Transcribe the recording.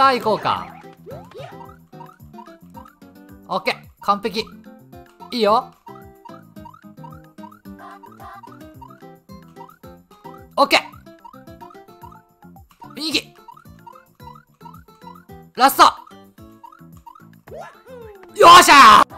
さあ行こうか。オッケー、完璧。いいよ。オッケー、右ラスト。よっしゃー。